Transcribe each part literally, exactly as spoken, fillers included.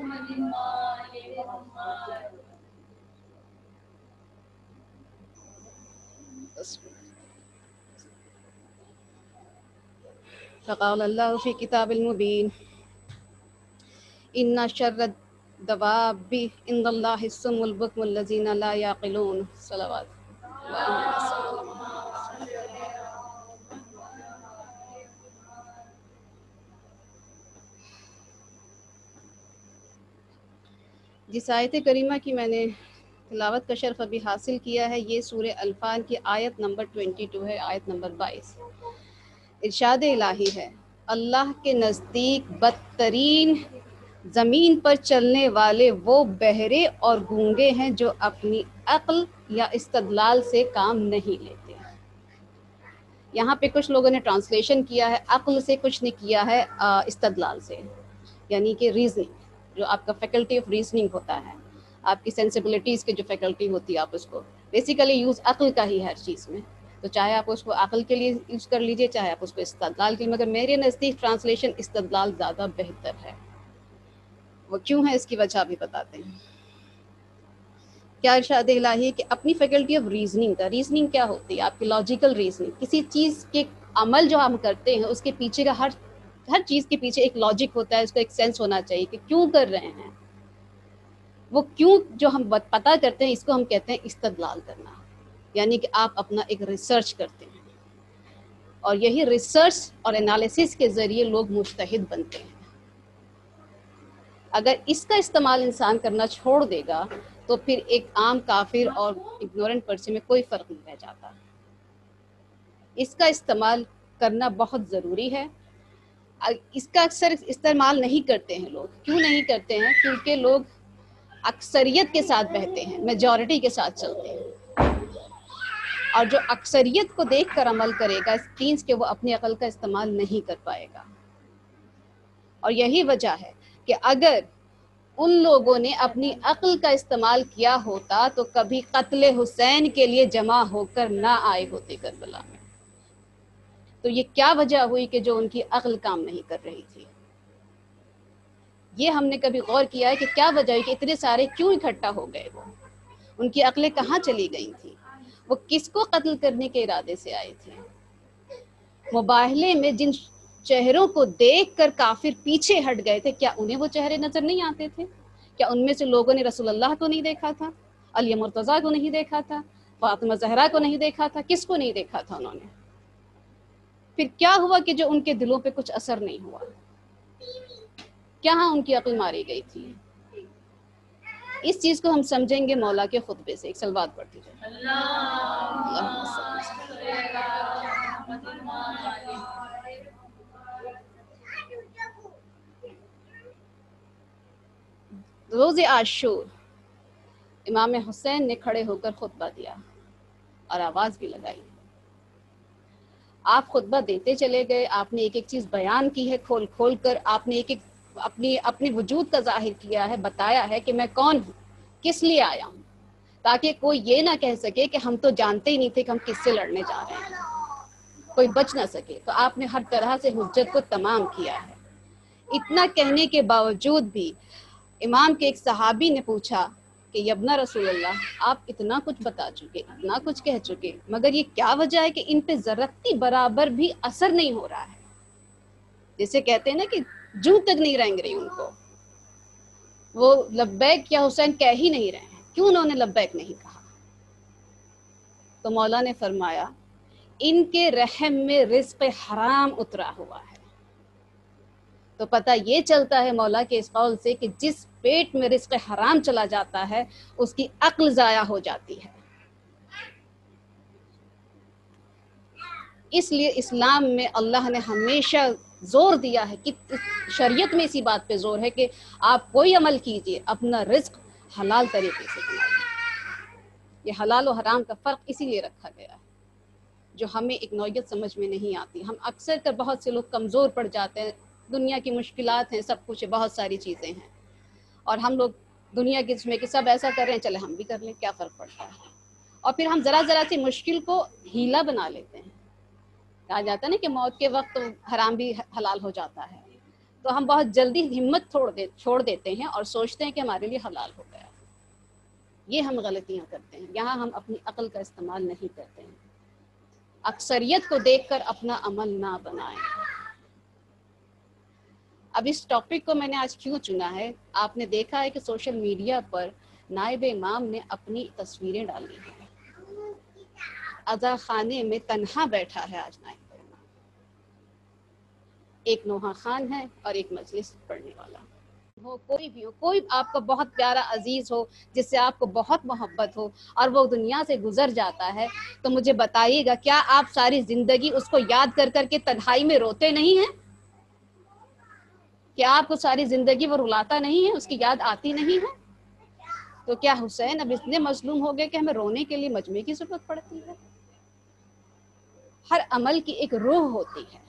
فقال اللہ فی کتاب المبین ان شر الدواب عند اللہ الصم البکم الذین لا یعقلون صلوات جس آیت کریمہ کی میں نے تلاوت کا شرف ابھی حاصل کیا ہے، یہ سورہ انفال کی آیت نمبر بائیس ہے، آیت نمبر بائیس۔ ارشاد الہی ہے، اللہ کے نزدیک بدترین زمین پر چلنے والے وہ بہرے اور گونگے ہیں جو اپنی عقل یا استدلال سے کام نہیں لیتے۔ یہاں پہ کچھ لوگوں نے ٹرانسلیشن کیا ہے عقل سے، کچھ نے کیا ہے آ، استدلال سے، یعنی کہ ریزننگ، جو آپ کا فیکلٹی آف ریزننگ ہوتا ہے، آپ کی سینسیبلٹیز کی جو فیکلٹی ہوتی ہے، آپ اس کو بیسیکلی یوز عقل کا ہی ہر چیز میں، تو چاہے آپ اس کو عقل کے لیے یوز کر لیجئے، چاہے آپ اس کو استدلال کے لیے، مگر میرے نزدیک ٹرانسلیشن استدلال زیادہ بہتر ہے۔ وہ کیوں ہے اس کی وجہ بھی بتاتے ہیں۔ کیا ارشاد الہی کہ اپنی فیکلٹی آف ریزننگ کا، ریزننگ کیا ہوتی ہے؟ آپ کی لاجیکل ریزننگ، کسی چیز کے عمل جو ہم کرتے ہیں اس کے پیچھے کا ہر ہر چیز کے پیچھے ایک لاجک ہوتا ہے، اس کا ایک سینس ہونا چاہیے کہ کیوں کر رہے ہیں وہ، کیوں جو ہم پتہ کرتے ہیں اس کو ہم کہتے ہیں استدلال کرنا، یعنی کہ آپ اپنا ایک ریسرچ کرتے ہیں، اور یہی ریسرچ اور انالیسس کے ذریعے لوگ مجتہد بنتے ہیں۔ اگر اس کا استعمال انسان کرنا چھوڑ دے گا تو پھر ایک عام کافر اور اگنورنٹ پرسن میں کوئی فرق نہیں رہ جاتا۔ اس کا استعمال کرنا بہت ضروری ہے۔ اس کا اکثر استعمال نہیں کرتے ہیں لوگ، کیوں نہیں کرتے ہیں؟ کیونکہ لوگ اکثریت کے ساتھ بہتے ہیں، میجورٹی کے ساتھ چلتے ہیں، اور جو اکثریت کو دیکھ کر عمل کرے گا اس مینس کہ وہ اپنی عقل کا استعمال نہیں کر پائے گا۔ اور یہی وجہ ہے کہ اگر ان لوگوں نے اپنی عقل کا استعمال کیا ہوتا تو کبھی قتل حسین کے لیے جمع ہو کر نہ آئے ہوتے کربلا میں۔ تو یہ کیا وجہ ہوئی کہ جو ان کی عقل کام نہیں کر رہی تھی؟ یہ ہم نے کبھی غور کیا ہے کہ کیا وجہ ہے کہ اتنے سارے کیوں اکٹھا ہو گئے؟ وہ ان کی عقلیں کہاں چلی گئی تھی؟ وہ کس کو قتل کرنے کے ارادے سے آئے تھے؟ مباہلے میں جن چہروں کو دیکھ کر کافر پیچھے ہٹ گئے تھے، کیا انہیں وہ چہرے نظر نہیں آتے تھے؟ کیا ان میں سے لوگوں نے رسول اللہ کو نہیں دیکھا تھا، علی مرتضیٰ کو نہیں دیکھا تھا، فاطمہ زہرا کو نہیں دیکھا تھا؟ کس کو نہیں دیکھا تھا انہوں نے؟ پھر کیا ہوا کہ جو ان کے دلوں پہ کچھ اثر نہیں ہوا؟ کہاں ان کی عقل ماری گئی تھی؟ اس چیز کو ہم سمجھیں گے مولا کے خطبے سے۔ ایک صلوات پڑھتی جائے۔ اللہم صلی روز عاشور امام حسین نے کھڑے ہو کر خطبہ دیا اور آواز بھی لگائی۔ آپ خطبہ دیتے چلے گئے، آپ نے ایک ایک چیز بیان کی ہے کھول کھول کر، آپ نے ایک ایک اپنی اپنی وجود کا ظاہر کیا ہے، بتایا ہے کہ میں کون ہوں، کس لیے آیا ہوں، تاکہ کوئی یہ نہ کہہ سکے کہ ہم تو جانتے ہی نہیں تھے کہ ہم کس سے لڑنے جا رہے ہیں، کوئی بچ نہ سکے۔ تو آپ نے ہر طرح سے حجت کو تمام کیا ہے۔ اتنا کہنے کے باوجود بھی امام کے ایک صحابی نے پوچھا کہ یبنا رسول اللہ، آپ اتنا کچھ بتا چکے، اتنا کچھ کہہ چکے، مگر یہ کیا وجہ ہے کہ ان پہ ذرتی برابر بھی اثر نہیں ہو رہا ہے؟ جیسے کہتے ہیں نا کہ جوں تک نہیں رنگ رہی ان کو، وہ لبیک یا حسین کہہ ہی نہیں رہے ہیں، کیوں انہوں نے لبیک نہیں کہا؟ تو مولا نے فرمایا ان کے رحم میں رزق حرام اترا ہوا ہے۔ تو پتہ یہ چلتا ہے مولا کے اس قول سے کہ جس پیٹ میں رزق حرام چلا جاتا ہے اس کی عقل ضائع ہو جاتی ہے۔ اس لیے اسلام میں اللہ نے ہمیشہ زور دیا ہے کہ شریعت میں اسی بات پہ زور ہے کہ آپ کوئی عمل کیجئے اپنا رزق حلال طریقے سے کمائیے۔ یہ حلال و حرام کا فرق اسی لیے رکھا گیا ہے جو ہمیں ایک نوعیت سمجھ میں نہیں آتی۔ ہم اکثر کر بہت سے لوگ کمزور پڑ جاتے ہیں، دنیا کی مشکلات ہیں، سب کچھ ہے، بہت ساری چیزیں ہیں، اور ہم لوگ دنیا کے اس میں کہ سب ایسا کر رہے ہیں چلے ہم بھی کر لیں، کیا فرق پڑتا ہے؟ اور پھر ہم ذرا ذرا سی مشکل کو ہیلا بنا لیتے ہیں۔ کہا جاتا ہے نا کہ موت کے وقت حرام بھی حلال ہو جاتا ہے، تو ہم بہت جلدی ہمت چھوڑ دے چھوڑ دیتے ہیں اور سوچتے ہیں کہ ہمارے لیے حلال ہو گیا. یہ ہم غلطیاں کرتے ہیں. یہاں ہم اپنی عقل کا استعمال نہیں کرتے ہیں. اکثریت کو دیکھ کر اپنا عمل نہ بنائیں. اب اس ٹاپک کو میں نے آج کیوں چنا ہے؟ آپ نے دیکھا ہے کہ سوشل میڈیا پر نائب امام نے اپنی تصویریں ڈالی ہیں. عزا خانے میں تنہا بیٹھا ہے آج نائب امام. ایک نوحہ خان ہے اور ایک مجلس پڑھنے والا ہو. کوئی بھی ہو، کوئی آپ کا بہت پیارا عزیز ہو جس سے آپ کو بہت محبت ہو اور وہ دنیا سے گزر جاتا ہے، تو مجھے بتائیے گا کیا آپ ساری زندگی اس کو یاد کر کر کے تنہائی میں روتے نہیں ہیں؟ کیا آپ کو ساری زندگی وہ رلاتا نہیں ہے، اس کی یاد آتی نہیں ہے؟ تو کیا حسین اب اتنے مظلوم ہو گئے کہ ہمیں رونے کے لیے مجمع کی ضرورت پڑتی ہے؟ ہر عمل کی ایک روح ہوتی ہے.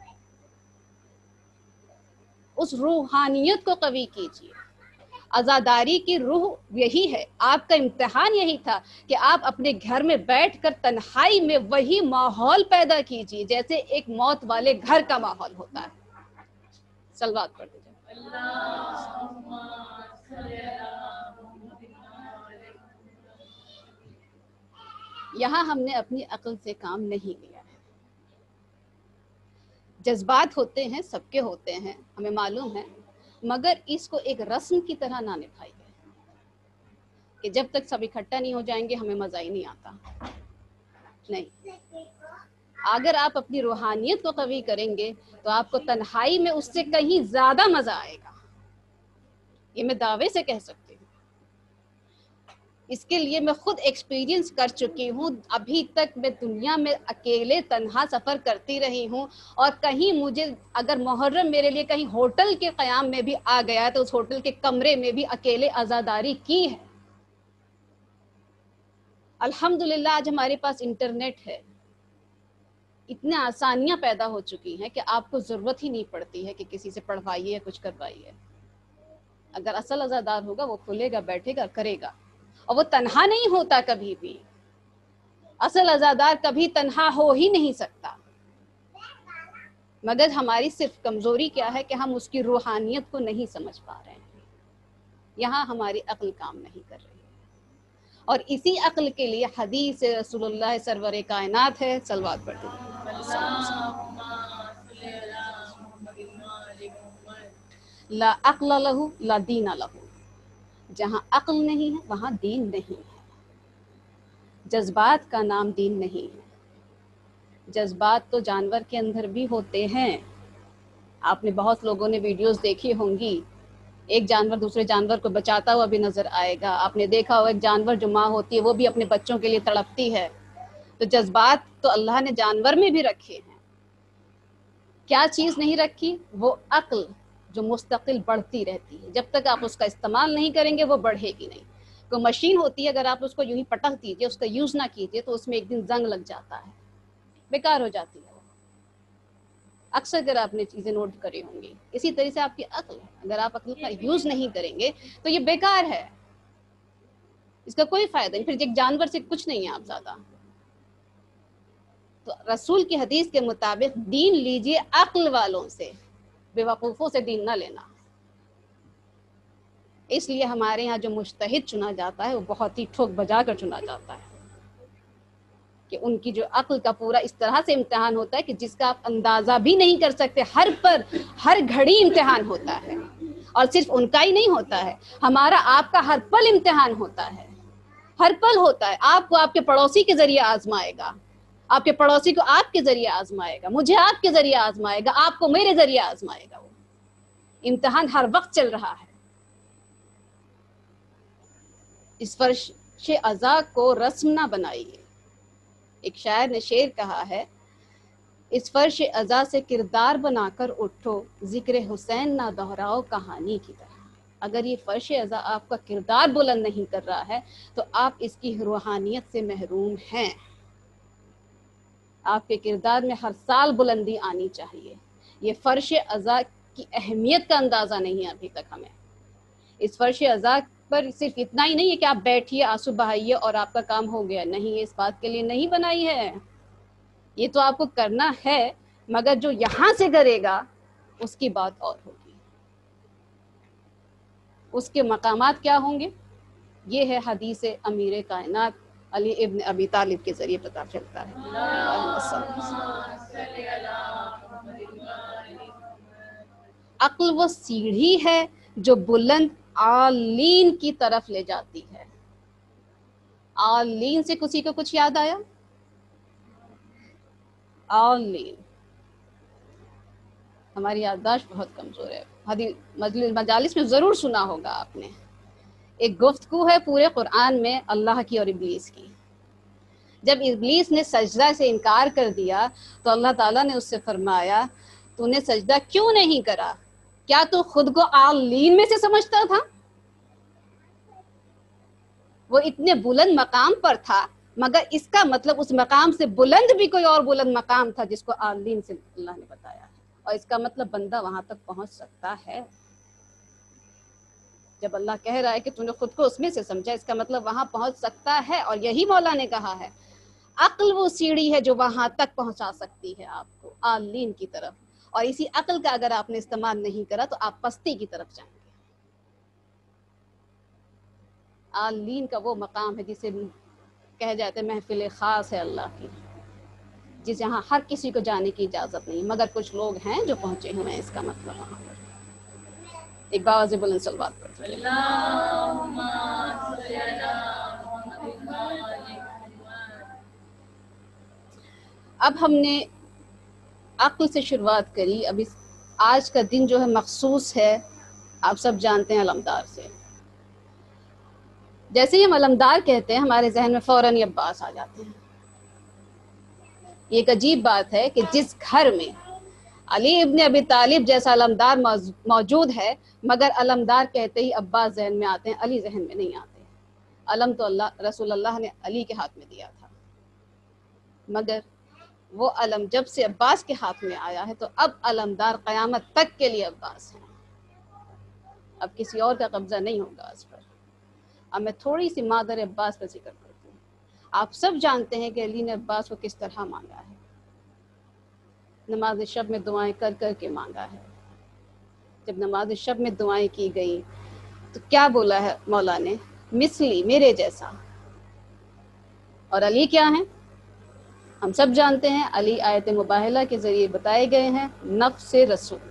اس روحانیت کو قوی کیجیے. عزاداری کی روح یہی ہے. آپ کا امتحان یہی تھا کہ آپ اپنے گھر میں بیٹھ کر تنہائی میں وہی ماحول پیدا کیجیے جیسے ایک موت والے گھر کا ماحول ہوتا ہے. صلوات پڑھ دیجیے. یہاں ہم نے اپنی عقل سے کام نہیں لیا ہے. جذبات ہوتے ہیں، سب کے ہوتے ہیں، ہمیں معلوم ہے، مگر اس کو ایک رسم کی طرح نہ نبھائیے کہ جب تک سب اکٹھا نہیں ہو جائیں گے ہمیں مزہ ہی نہیں آتا. نہیں، اگر آپ اپنی روحانیت کو قوی کریں گے تو آپ کو تنہائی میں اس سے کہیں زیادہ مزہ آئے گا. یہ میں دعوے سے کہہ سکتی ہوں. اس کے لیے میں خود ایکسپیرینس کر چکی ہوں. ابھی تک میں دنیا میں اکیلے تنہا سفر کرتی رہی ہوں، اور کہیں مجھے اگر محرم میرے لیے کہیں ہوٹل کے قیام میں بھی آ گیا ہے تو اس ہوٹل کے کمرے میں بھی اکیلے عزاداری کی ہے. الحمدللہ آج ہمارے پاس انٹرنیٹ ہے. اتنے آسانیاں پیدا ہو چکی ہیں کہ آپ کو ضرورت ہی نہیں پڑتی ہے کہ کسی سے پڑھوائیے یا کچھ کروائیے. اگر اصل عزادار ہوگا وہ کھلے گا، بیٹھے گا، کرے گا، اور وہ تنہا نہیں ہوتا کبھی بھی. اصل عزادار کبھی تنہا ہو ہی نہیں سکتا. مگر ہماری صرف کمزوری کیا ہے کہ ہم اس کی روحانیت کو نہیں سمجھ پا رہے ہیں. یہاں ہماری عقل کام نہیں کر رہی. اور اسی عقل کے لیے حدیث رسول اللہ سرور کائنات ہے. صلوات پڑھتے ہیں. لا عقل لہو لا دین لہو. جہاں عقل نہیں ہے وہاں دین نہیں ہے. جذبات کا نام دین نہیں ہے. جذبات تو جانور کے اندر بھی ہوتے ہیں. آپ نے بہت لوگوں نے ویڈیوز دیکھی ہوں گی، ایک جانور دوسرے جانور کو بچاتا ہوا بھی نظر آئے گا. آپ نے دیکھا ہو ایک جانور جو ماں ہوتی ہے وہ بھی اپنے بچوں کے لیے تڑپتی ہے. تو جذبات تو اللہ نے جانور میں بھی رکھے ہیں. کیا چیز نہیں رکھی؟ وہ عقل جو مستقل بڑھتی رہتی ہے. جب تک آپ اس کا استعمال نہیں کریں گے وہ بڑھے گی نہیں. کوئی مشین ہوتی ہے، اگر آپ اس کو یوں ہی پٹک دیجئے، اس کا یوز نہ کیجئے تو اس میں ایک دن زنگ لگ جاتا ہے، بیکار ہو جاتی ہے. اکثر اگر آپ نے چیزیں نوٹ کری ہوں گی. اسی طرح سے آپ کی عقل، اگر آپ عقل کا یوز نہیں کریں گے تو یہ بیکار ہے، اس کا کوئی فائدہ نہیں. پھر ایک جانور سے کچھ نہیں ہے آپ زیادہ. تو رسول کی حدیث کے مطابق دین لیجئے عقل والوں سے، بے وقوفوں سے دین نہ لینا. اس لیے ہمارے ہاں جو مجتہد چنا جاتا ہے وہ بہت ہی ٹھوک بجا کر چنا جاتا ہے کہ ان کی جو عقل کا پورا اس طرح سے امتحان ہوتا ہے کہ جس کا آپ اندازہ بھی نہیں کر سکتے. ہر پر ہر گھڑی امتحان ہوتا ہے، اور صرف ان کا ہی نہیں ہوتا ہے، ہمارا آپ کا ہر پل امتحان ہوتا ہے. ہر پل ہوتا ہے. آپ کو آپ کے پڑوسی کے ذریعے آزمائے گا، آپ کے پڑوسی کو آپ کے ذریعے آزمائے گا، مجھے آپ کے ذریعے آزمائے گا، آپ کو میرے ذریعے آزمائے گا. وہ امتحان ہر وقت چل رہا ہے. اس فرش عزا کو رسم نہ بنائیے. ایک شاعر نے شعر کہا ہے، اس فرش عزا سے کردار بنا کر اٹھو، ذکر حسین نہ دہراؤ کہانی کی طرح. اگر یہ فرش عزا آپ کا کردار بلند نہیں کر رہا ہے تو آپ اس کی روحانیت سے محروم ہیں. آپ کے کردار میں ہر سال بلندی آنی چاہیے. یہ فرش عزا کی اہمیت کا اندازہ نہیں ہے ابھی تک ہمیں. اس فرش عزا پر صرف اتنا ہی نہیں ہے کہ آپ بیٹھیے، آنسو بہائیے اور آپ کا کام ہو گیا. نہیں، اس بات کے لیے نہیں بنائی ہے. یہ تو آپ کو کرنا ہے، مگر جو یہاں سے کرے گا اس کی بات اور ہوگی. اس کے مقامات کیا ہوں گے، یہ ہے حدیث امیر کائنات علی ابن ابی طالب کے ذریعے پتہ چلتا ہے۔ عقل وہ سیڑھی ہے جو بلند عالین کی طرف لے جاتی ہے۔ عالین سے کسی کو کچھ یاد آیا؟ عالین، ہماری یادداشت بہت کمزور ہے، حدیث مجالس میں ضرور سنا ہوگا آپ نے، ایک گفتگو ہے پورے قرآن میں اللہ کی اور ابلیس کی۔ جب ابلیس نے سجدہ سے انکار کر دیا تو اللہ تعالیٰ نے اس سے فرمایا تو نے سجدہ کیوں نہیں کرا؟ کیا تو خود کو عالین میں سے سمجھتا تھا؟ وہ اتنے بلند مقام پر تھا، مگر اس کا مطلب اس مقام سے بلند بھی کوئی اور بلند مقام تھا جس کو عالین سے اللہ نے بتایا ہے، اور اس کا مطلب بندہ وہاں تک پہنچ سکتا ہے۔ جب اللہ کہہ رہا ہے کہ تو نے خود کو اس میں سے سمجھا، اس کا مطلب وہاں پہنچ سکتا ہے، اور یہی مولا نے کہا ہے عقل وہ سیڑھی ہے جو وہاں تک پہنچا سکتی ہے آپ کو عالین کی طرف، اور اسی عقل کا اگر آپ نے استعمال نہیں کرا تو آپ پستی کی طرف جائیں گے۔ عالین کا وہ مقام ہے جسے کہہ جاتے ہیں محفل خاص ہے اللہ کی، جس یہاں ہر کسی کو جانے کی اجازت نہیں، مگر کچھ لوگ ہیں جو پہنچے ہوئے ہیں، اس کا مطلب وہاں پر ایک باواز بلند صلوات پڑھتے ہیں۔ اب ہم نے عقل سے شروعات کری، اب اس آج کا دن جو ہے مخصوص ہے، آپ سب جانتے ہیں علمدار سے۔ جیسے ہی ہم علمدار کہتے ہیں ہمارے ذہن میں فوراً یہ عباس آ جاتے ہیں۔ یہ ایک عجیب بات ہے کہ جس گھر میں علی ابن ابی طالب جیسا علمدار موجود ہے، مگر علمدار کہتے ہی عباس ذہن میں آتے ہیں، علی ذہن میں نہیں آتے۔ علم تو اللہ رسول اللہ نے علی کے ہاتھ میں دیا تھا، مگر وہ علم جب سے عباس کے ہاتھ میں آیا ہے تو اب علمدار قیامت تک کے لیے عباس ہے، اب کسی اور کا قبضہ نہیں ہوگا اس پر۔ اب میں تھوڑی سی مادر عباس کا ذکر کرتی ہوں۔ آپ سب جانتے ہیں کہ علی نے عباس کو کس طرح مانگا ہے، نماز شب میں دعائیں کر کر کے مانگا ہے۔ جب نماز شب میں دعائیں کی گئی تو کیا بولا ہے مولا نے؟ مثلی، میرے جیسا۔ اور علی کیا ہیں؟ ہم سب جانتے ہیں، علی آیت مباہلہ کے ذریعے بتائے گئے ہیں، نفس رسول۔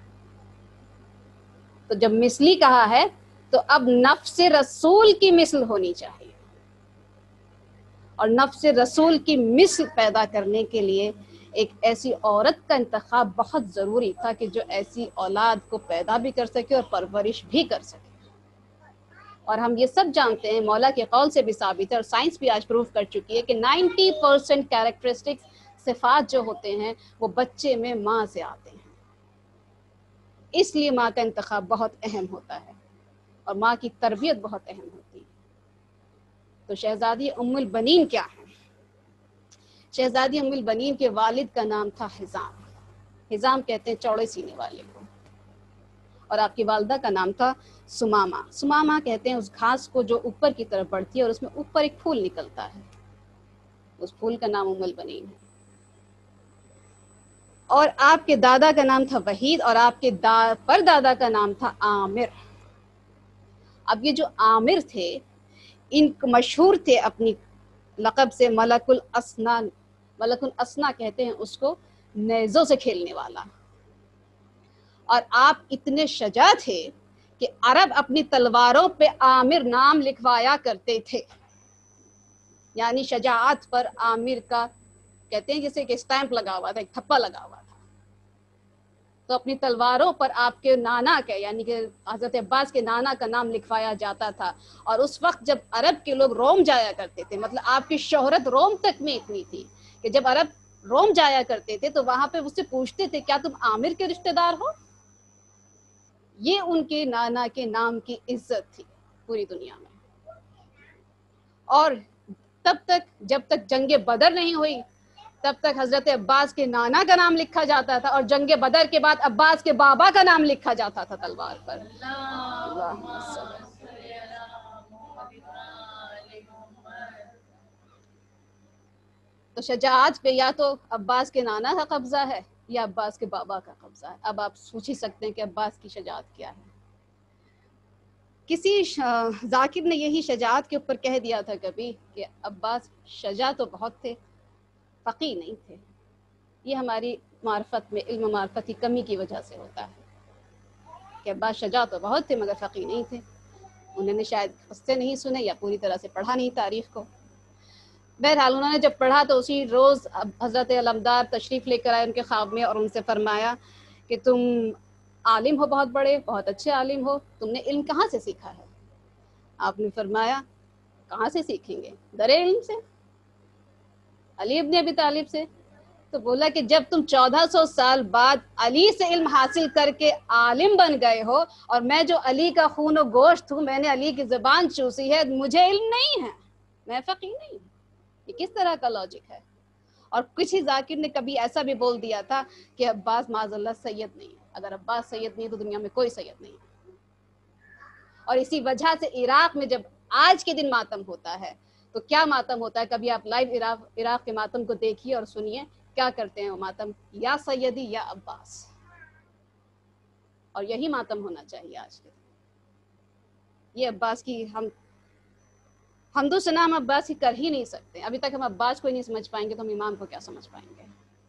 تو جب مثلی کہا ہے تو اب نفس رسول کی مثل ہونی چاہیے، اور نفس رسول کی مثل پیدا کرنے کے لیے ایک ایسی عورت کا انتخاب بہت ضروری تھا کہ جو ایسی اولاد کو پیدا بھی کر سکے اور پرورش بھی کر سکے۔ اور ہم یہ سب جانتے ہیں، مولا کے قول سے بھی ثابت ہے اور سائنس بھی آج پروف کر چکی ہے کہ نائنٹی پرسنٹ کیریکٹرسٹکس، صفات جو ہوتے ہیں وہ بچے میں ماں سے آتے ہیں۔ اس لیے ماں کا انتخاب بہت اہم ہوتا ہے اور ماں کی تربیت بہت اہم ہوتی ہے۔ تو شہزادی ام البنین کیا ہے؟ شہزادی ام البنین کے والد کا نام تھا حزام، حزام کہتے ہیں چوڑے سینے والے کو، اور آپ کی والدہ کا نام تھا سمامہ۔ سمامہ کہتے ہیں اس گھاس کو جو اوپر کی طرف بڑھتی ہے اور اس میں اوپر ایک پھول نکلتا ہے، اس پھول کا نام ام البنین ہے۔ اور آپ کے دادا کا نام تھا وحید، اور آپ کے دا پر دادا کا نام تھا عامر۔ اب یہ جو عامر تھے ان مشہور تھے اپنی لقب سے ملک الاسنا، ملک الاسنا کہتے ہیں اس کو، نیزوں سے کھیلنے والا۔ اور آپ اتنے شجاع تھے کہ عرب اپنی تلواروں پہ عامر نام لکھوایا کرتے تھے، یعنی شجاعت پر عامر کا کہتے ہیں جیسے کہ اسٹیمپ لگا ہوا تھا، ایک تھپا لگا ہوا تھا۔ تو اپنی تلواروں پر آپ کے نانا کا یعنی کہ حضرت عباس کے نانا کا نام لکھوایا جاتا تھا۔ اور اس وقت جب عرب کے لوگ روم جایا کرتے تھے، مطلب آپ کی شہرت روم تک میں اتنی تھی کہ جب عرب روم جایا کرتے تھے تو وہاں پہ اس سے پوچھتے تھے کیا تم عامر کے رشتہ دار ہو؟ یہ ان کے نانا کے نام کی عزت تھی پوری دنیا میں۔ اور تب تک جب تک جنگ بدر نہیں ہوئی تب تک حضرت عباس کے نانا کا نام لکھا جاتا تھا، اور جنگ بدر کے بعد عباس کے بابا کا نام لکھا جاتا تھا تلوار پر۔ تو شجاعت پہ یا تو عباس کے نانا کا قبضہ ہے یا عباس کے بابا کا قبضہ ہے۔ اب آپ سوچ ہی سکتے ہیں کہ عباس کی شجاعت کیا ہے۔ کسی ذاکر نے یہی شجاعت کے اوپر کہہ دیا تھا کبھی کہ عباس شجاع تو بہت تھے، فقیہ نہیں تھے۔ یہ ہماری معرفت میں، علم معرفت کی کمی کی وجہ سے ہوتا ہے کہ عباس شجاع تو بہت تھے مگر فقیہ نہیں تھے۔ انہوں نے شاید قصے نہیں سنے یا پوری طرح سے پڑھا نہیں تاریخ کو۔ بہرحال انہوں نے جب پڑھا تو اسی روز حضرت علمدار تشریف لے کر آئے ان کے خواب میں اور ان سے فرمایا کہ تم عالم ہو، بہت بڑے، بہت اچھے عالم ہو، تم نے علم کہاں سے سیکھا ہے؟ آپ نے فرمایا کہاں سے سیکھیں گے؟ در علم سے، علی ابن ابی طالب سے۔ تو بولا کہ جب تم چودہ سو سال بعد علی سے علم حاصل کر کے عالم بن گئے ہو، اور میں جو علی کا خون و گوشت ہوں، میں نے علی کی زبان چوسی ہے، مجھے علم نہیں ہے، میں فقیہ نہیں ہوں۔ یہ کس طرح کا لاجک ہے؟ اور کسی ذاکر نے کبھی ایسا بھی بول دیا تھا کہ عباس معاذ اللہ سید نہیں ہے، اگر عباس سید نہیں تو دنیا میں کوئی سید نہیں ہے۔ اور اسی وجہ سے عراق میں جب آج کے دن ماتم ہوتا ہے تو کیا ماتم ہوتا ہے؟ کبھی آپ لائیو عراق عراق کے ماتم کو دیکھیے اور سنیے کیا کرتے ہیں وہ ماتم، یا سیدی یا عباس، اور یہی ماتم ہونا چاہیے آج کے دن۔ یہ عباس کی ہم حمد و ثنا ہم عباس کی کر ہی نہیں سکتے۔ ابھی تک ہم عباس کو ہی نہیں سمجھ پائیں گے تو ہم امام کو کیا سمجھ پائیں گے؟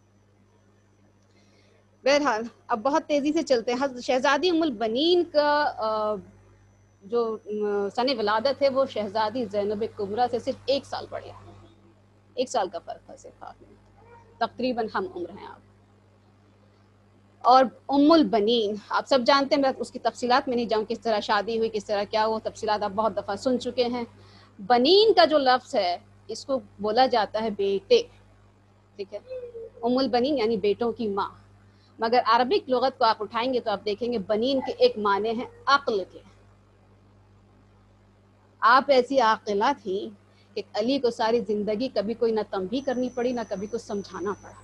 بہرحال اب بہت تیزی سے چلتے ہیں۔ شہزادی ام البنین کا جو سن ولادت ہے وہ شہزادی زینب کبریٰ سے صرف ایک سال بڑے ہیں، ایک سال کا فرق ہے صرف آپ میں، تقریباً ہم عمر ہیں آپ۔ اور ام البنین آپ سب جانتے ہیں، میں اس کی تفصیلات میں نہیں جاؤں، کس طرح شادی ہوئی، کس طرح کیا، وہ تفصیلات آپ بہت دفعہ سن چکے ہیں۔ بنین کا جو لفظ ہے اس کو بولا جاتا ہے بیٹے، ٹھیک ہے، ام البنین یعنی بیٹوں کی ماں، مگر عربک لغت کو آپ اٹھائیں گے تو آپ دیکھیں گے بنین کے ایک معنی ہیں عقل کے۔ آپ ایسی عاقلہ تھیں کہ علی کو ساری زندگی کبھی کوئی نہ تنبیہ کرنی پڑی نہ کبھی کچھ سمجھانا پڑا۔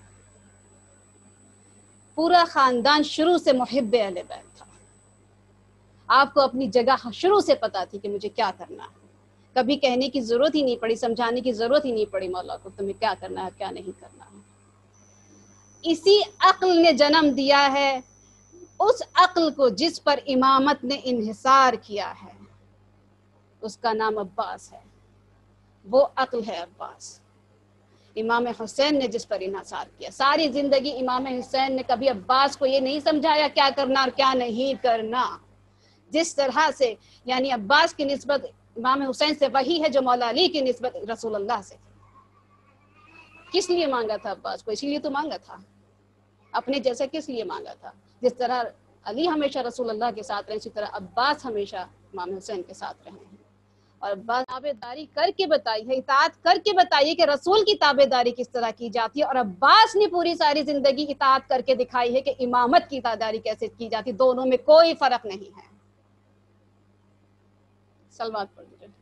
پورا خاندان شروع سے محب اہل بیت تھا، آپ کو اپنی جگہ شروع سے پتا تھی کہ مجھے کیا کرنا ہے، کبھی کہنے کی ضرورت ہی نہیں پڑی، سمجھانے کی ضرورت ہی نہیں پڑی مولا کو تمہیں کیا کرنا ہے کیا نہیں کرنا ہے۔ اسی عقل نے جنم دیا ہے اس عقل کو جس پر امامت نے انحصار کیا ہے، اس کا نام عباس ہے، وہ عقل ہے عباس۔ امام حسین نے جس پر انحصار کیا، ساری زندگی امام حسین نے کبھی عباس کو یہ نہیں سمجھایا کیا کرنا اور کیا نہیں کرنا، جس طرح سے یعنی عباس کی نسبت امام حسین سے وہی ہے جو مولا علی کی نسبت رسول اللہ سے۔ کس لیے مانگا تھا عباس کو؟ اسی لیے تو مانگا تھا، اپنے جیسا کس لیے مانگا تھا؟ جس طرح علی ہمیشہ رسول اللہ کے ساتھ رہے، اسی طرح عباس ہمیشہ امام حسین کے ساتھ رہے ہیں۔ اور عباس تابع داری کر کے بتائی ہے، اطاعت کر کے بتائیے کہ رسول کی تابع داری کس طرح کی جاتی ہے، اور عباس نے پوری ساری زندگی اطاعت کر کے دکھائی ہے کہ امامت کی تابع داری کیسے کی جاتی، دونوں میں کوئی فرق نہیں ہے۔ صلوات پڑھ لیجیے۔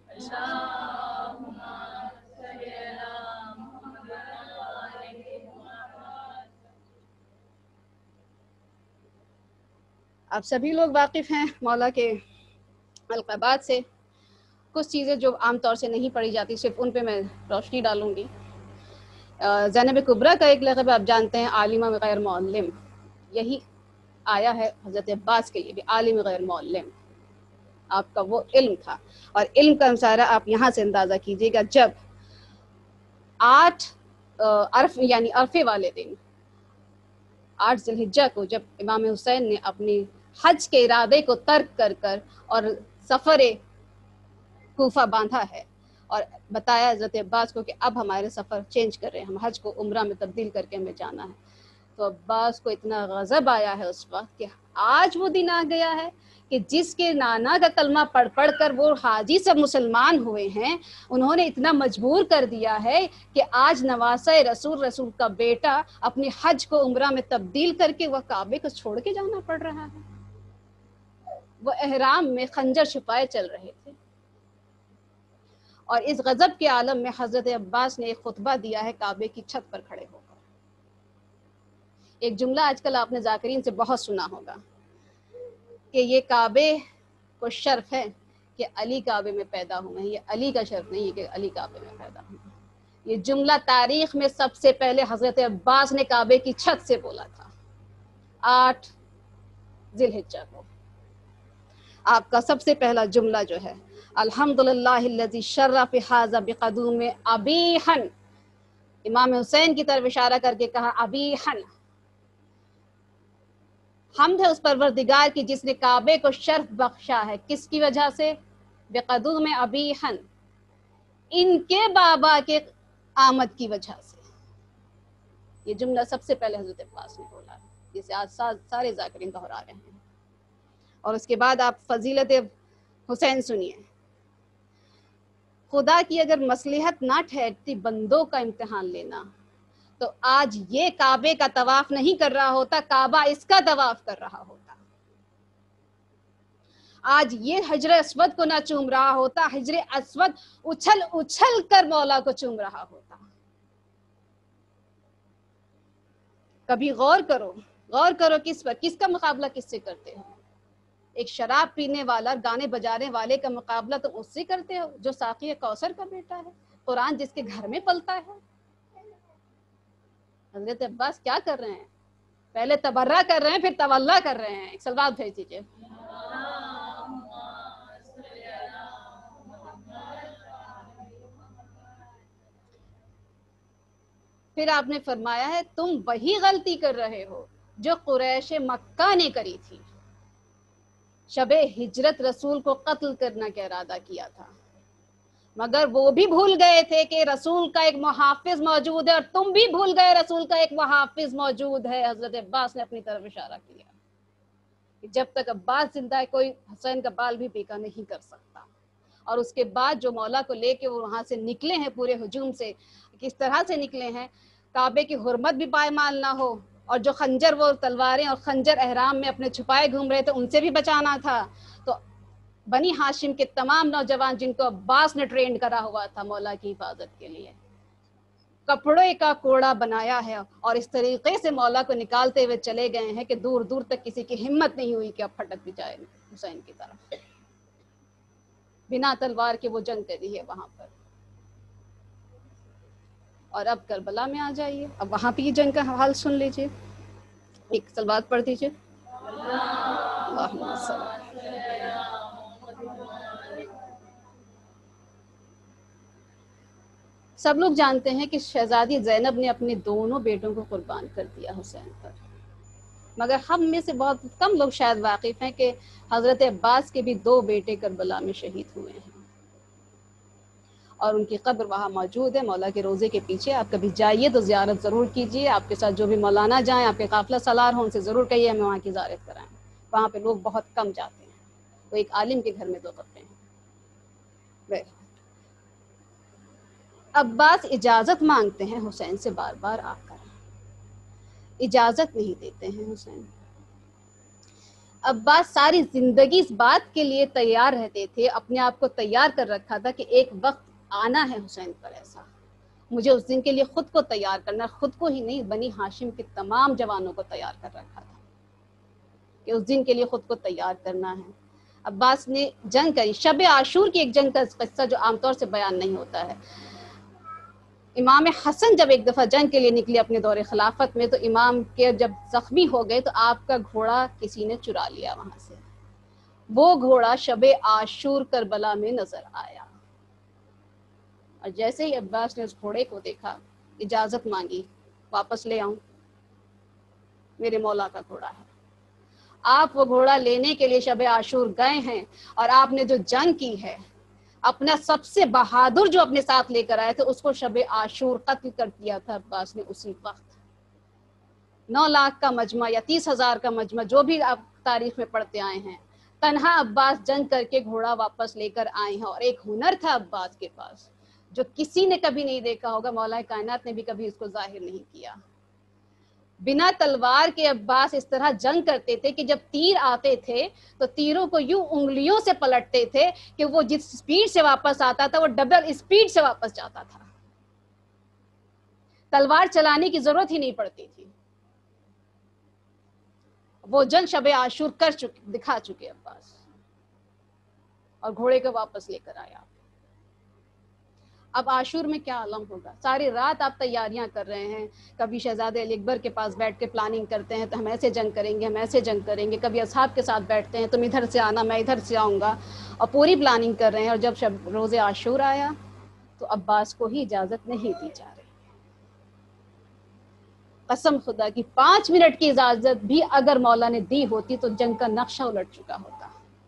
آپ سبھی لوگ واقف ہیں مولا کے القابات سے، کچھ چیزیں جو عام طور سے نہیں پڑھی جاتی صرف ان پہ میں روشنی ڈالوں گی۔ زینب کبریٰ کا ایک لقب آپ جانتے ہیں عالمہ غیر معلم، یہی آیا ہے حضرت عباس کے لیے بھی، عالم غیر معلم، آپ کا وہ علم تھا۔ اور علم کا مسئلہ آپ یہاں سے اندازہ کیجیے گا، جب آٹھ عرف یعنی عرفے والے دن آٹھ ذی الحجہ کو جب امام حسین نے اپنی حج کے ارادے کو ترک کر کر اور سفر کوفہ باندھا ہے اور بتایا حضرت عباس کو کہ اب ہمارے سفر چینج کر رہے ہیں، ہم حج کو عمرہ میں تبدیل کر کے ہمیں جانا ہے، تو عباس کو اتنا غضب آیا ہے اس وقت کہ آج وہ دن آ گیا ہے کہ جس کے نانا کا کلمہ پڑھ پڑھ کر وہ حاجی سب مسلمان ہوئے ہیں، انہوں نے اتنا مجبور کر دیا ہے کہ آج نواسہ رسول رسول کا بیٹا اپنی حج کو عمرہ میں تبدیل کر کے وہ کعبے کو چھوڑ کے جانا پڑ رہا ہے۔ وہ احرام میں خنجر چھپائے چل رہے تھے، اور اس غضب کے عالم میں حضرت عباس نے ایک خطبہ دیا ہے کعبے کی چھت پر کھڑے ہو کر۔ ایک جملہ آج کل آپ نے ذاکرین سے بہت سنا ہوگا کہ یہ کعبے کو شرف ہے کہ علی کعبے میں پیدا ہوئے ہیں، یہ علی کا شرف نہیں ہے کہ علی کعبے میں پیدا ہوئے ہیں۔ یہ جملہ تاریخ میں سب سے پہلے حضرت عباس نے کعبے کی چھت سے بولا تھا، آٹھ ذی الحجہ کو۔ آپ کا سب سے پہلا جملہ جو ہے الحمدللہ الذی شرف ھذا بقدوم ابیحن، امام حسین کی طرف اشارہ کر کے کہا ابیحن، حمد ہے اس پروردگار کی جس نے کعبے کو شرف بخشا ہے، کس کی وجہ سے؟ بقدوم ابیحن، ان کے بابا کے آمد کی وجہ سے۔ یہ جملہ سب سے پہلے حضرت عباس نے بولا ہے، جسے آج سارے ذاکرین دہرا رہے ہیں۔ اور اس کے بعد آپ فضیلت حسین سنیے، خدا کی اگر مصلحت نہ ٹھہرتی بندوں کا امتحان لینا تو آج یہ کعبے کا طواف نہیں کر رہا ہوتا، کعبہ اس کا طواف کر رہا ہوتا۔ آج یہ حجر اسود کو نہ چوم رہا ہوتا، حجر اسود اچھل اچھل کر مولا کو چوم رہا ہوتا۔ کبھی غور کرو، غور کرو کس پر، کس کا مقابلہ کس سے کرتے ہو؟ ایک شراب پینے والا، گانے بجانے والے کا مقابلہ تو اس سے کرتے ہو جو ساقی کوثر کا بیٹا ہے، قرآن جس کے گھر میں پلتا ہے۔ حضرت عباس کیا کر رہے ہیں؟ پہلے تبرہ کر رہے ہیں، پھر تولا کر رہے ہیں۔ ایک سلوات بھیج دیجیے۔ پھر آپ نے فرمایا ہے تم وہی غلطی کر رہے ہو جو قریش مکہ نے کری تھی، شب ہجرت رسول کو قتل کرنے کا ارادہ کیا تھا، مگر وہ بھی بھول گئے تھے کہ رسول کا ایک محافظ موجود ہے، اور تم بھی بھول گئے رسول کا ایک محافظ موجود ہے۔ حضرت عباس نے اپنی طرف اشارہ کیا کہ جب تک عباس زندہ ہے کوئی حسین کا بال بھی پیکا نہیں کر سکتا۔ اور اس کے بعد جو مولا کو لے کے وہ وہاں سے نکلے ہیں پورے ہجوم سے، کس طرح سے نکلے ہیں، کعبے کی حرمت بھی پائمال نہ ہو، اور جو خنجر وہ تلواریں اور خنجر احرام میں اپنے چھپائے گھوم رہے تھے ان سے بھی بچانا تھا۔ تو بنی ہاشم کے تمام نوجوان جن کو عباس نے ٹرینڈ کرا ہوا تھا مولا کی حفاظت کے لیے، کپڑے کا کوڑا بنایا ہے، اور اس طریقے سے مولا کو نکالتے ہوئے چلے گئے ہیں کہ دور دور تک کسی کی ہمت نہیں ہوئی کہ اب پھٹک بھی جائے حسین کی طرف۔ بنا تلوار کے وہ جنگ کری ہے وہاں پر۔ اور اب کربلا میں آ جائیے، اب وہاں پہ یہ جنگ کا حال سن لیجئے۔ ایک سلوات پڑھ دیجئے۔ اللہم صلی۔ سب لوگ جانتے ہیں کہ شہزادی زینب نے اپنے دونوں بیٹوں کو قربان کر دیا حسین پر، مگر ہم میں سے بہت کم لوگ شاید واقف ہیں کہ حضرت عباس کے بھی دو بیٹے کربلا میں شہید ہوئے ہیں، اور ان کی قبر وہاں موجود ہے مولا کے روضے کے پیچھے۔ آپ کبھی جائیے تو زیارت ضرور کیجیے، آپ کے ساتھ جو بھی مولانا جائیں، آپ کے قافلہ سالار ہوں، ان سے ضرور کہیے ہمیں وہاں کی زیارت کرائیں۔ وہاں پہ لوگ بہت کم جاتے ہیں، وہ ایک عالم کے گھر میں دو قبریں ہیں۔ عباس اجازت مانگتے ہیں حسین سے بار بار آ کر، اجازت نہیں دیتے ہیں حسین۔ عباس ساری زندگی اس بات کے لیے تیار رہتے تھے، اپنے آپ کو تیار کر رکھا تھا کہ ایک وقت آنا ہے حسین پر ایسا، مجھے اس دن کے لیے خود کو تیار کرنا، خود کو ہی نہیں بنی ہاشم کے تمام جوانوں کو تیار کر رکھا تھا کہ اس دن کے لیے خود کو تیار کرنا ہے۔ عباس نے جنگ کری، شب عاشور کی ایک جنگ کا قصہ جو عام طور سے بیان نہیں ہوتا ہے۔ امام حسن جب ایک دفعہ جنگ کے لیے نکلے اپنے دور خلافت میں، تو امام کے جب زخمی ہو گئے تو آپ کا گھوڑا کسی نے چرا لیا وہاں سے، وہ گھوڑا شب عاشور کربلا میں نظر آیا، اور جیسے ہی عباس نے اس گھوڑے کو دیکھا اجازت مانگی واپس لے آؤں، میرے مولا کا گھوڑا ہے۔ آپ وہ گھوڑا لینے کے لیے شب عاشور گئے ہیں، اور آپ نے جو جنگ کی ہے، اپنا سب سے بہادر جو اپنے ساتھ لے کر آئے تھے اس کو شب عاشور قتل کر دیا تھا عباس نے اسی وقت۔ نو لاکھ کا مجمع یا تیس ہزار کا مجمع جو بھی آپ تاریخ میں پڑھتے آئے ہیں، تنہا عباس جنگ کر کے گھوڑا واپس لے کر آئے ہیں، اور ایک ہنر تھا عباس کے پاس جو کسی نے کبھی نہیں دیکھا ہوگا، مولا کائنات نے بھی کبھی اس کو ظاہر نہیں کیا۔ بنا تلوار کے عباس اس طرح جنگ کرتے تھے کہ جب تیر آتے تھے تو تیروں کو یوں انگلیوں سے پلٹتے تھے کہ وہ جس سپیڈ سے واپس آتا تھا وہ ڈبل سپیڈ سے واپس جاتا تھا، تلوار چلانے کی ضرورت ہی نہیں پڑتی تھی۔ وہ جنگ شب عاشور کر چکے، دکھا چکے عباس، اور گھوڑے کو واپس لے کر آیا۔ اب عاشور میں کیا عالم ہوگا. ساری رات آپ تیاریاں کر رہے ہیں, کبھی شہزادے علی اکبر کے پاس بیٹھ کے پلاننگ کرتے ہیں تو ہم ایسے جنگ کریں گے, ہم ایسے جنگ کریں گے, کبھی اصحاب کے ساتھ بیٹھتے ہیں تم ادھر سے آنا میں ادھر سے آؤں گا, اور پوری پلاننگ کر رہے ہیں, اور جب شب روز عاشور آیا تو عباس کو ہی اجازت نہیں دی جا رہی. قسم خدا کی پانچ منٹ کی اجازت بھی اگر مولا نے دی ہوتی تو جنگ کا نقشہ الٹ چکا ہوتا.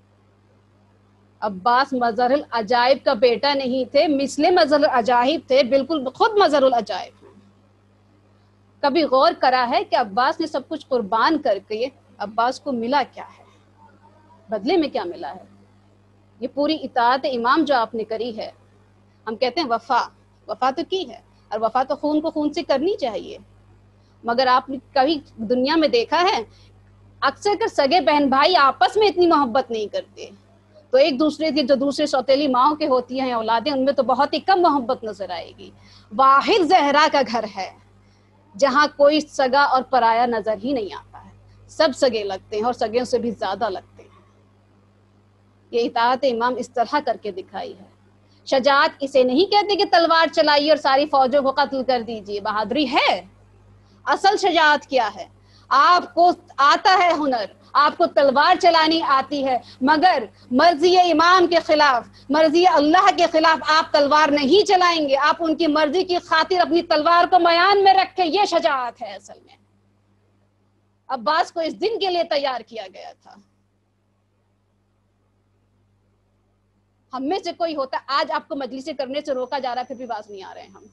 عباس مظہر العجائب کا بیٹا نہیں تھے, مثل مظہر العجائب تھے, بالکل خود مظہر العجائب. کبھی غور کرا ہے کہ عباس نے سب کچھ قربان کر کے عباس کو ملا کیا ہے, بدلے میں کیا ملا ہے؟ یہ پوری اطاعت امام جو آپ نے کری ہے, ہم کہتے ہیں وفا, وفا تو کی ہے, اور وفا تو خون کو خون سے کرنی چاہیے, مگر آپ نے کبھی دنیا میں دیکھا ہے اکثر کر سگے بہن بھائی آپس میں اتنی محبت نہیں کرتے, تو ایک دوسرے کی جو دوسرے سوتیلی ماؤں کے ہوتی ہیں اولادیں, ان میں تو بہت ہی کم محبت نظر آئے گی. واحد زہرا کا گھر ہے جہاں کوئی سگا اور پرایا نظر ہی نہیں آتا ہے, سب سگے لگتے ہیں اور سگوں سے بھی زیادہ لگتے ہیں. یہ اطاعت امام اس طرح کر کے دکھائی ہے. شجاعت اسے نہیں کہتے کہ تلوار چلائیے اور ساری فوجوں کو قتل کر دیجیے, بہادری ہے. اصل شجاعت کیا ہے؟ آپ کو آتا ہے ہنر, آپ کو تلوار چلانی آتی ہے, مگر مرضی امام کے خلاف, مرضی اللہ کے خلاف آپ تلوار نہیں چلائیں گے. آپ ان کی مرضی کی خاطر اپنی تلوار کو میان میں رکھ کے, یہ شجاعت ہے اصل میں. عباس کو اس دن کے لیے تیار کیا گیا تھا. ہم میں سے کوئی ہوتا آج آپ کو مجلسیں کرنے سے روکا جا رہا ہے, پھر بھی باز نہیں آ رہے ہیں ہم